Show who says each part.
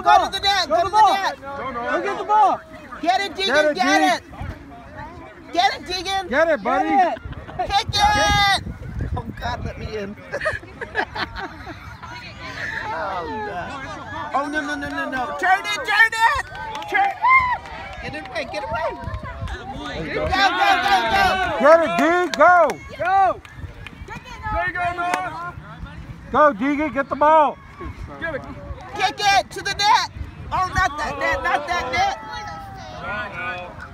Speaker 1: Go to the net. Go to the net.
Speaker 2: Go get the ball.
Speaker 1: Get it, Deegan. Get it. Get it, Deegan.
Speaker 2: Get it, buddy.
Speaker 1: Kick it. Oh, God, let me in. Oh, God. Oh, no. Turn it. Turn it. Get it away. Get away. Go.
Speaker 2: Get it, D. Go. Go. There you go, Noah. Go, Deegan. Get the ball. Get it.
Speaker 1: Kick it to the net. Oh, not that net. Not that net.